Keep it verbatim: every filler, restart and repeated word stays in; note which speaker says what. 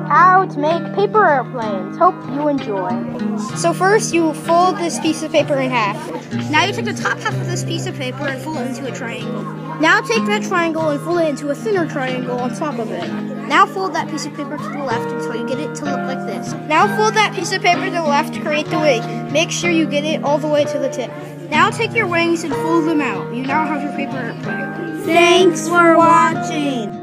Speaker 1: how to make paper airplanes. Hope you enjoy. So first you fold this piece of paper in half. Now you take the top half of this piece of paper and fold it into a triangle. Now take that triangle and fold it into a thinner triangle on top of it. Now fold that piece of paper to the left until you get it to look like this. Now fold that piece of paper to the left to create the wing. Make sure you get it all the way to the tip. Now take your wings and fold them out. You now have your paper airplane.
Speaker 2: Thanks for watching.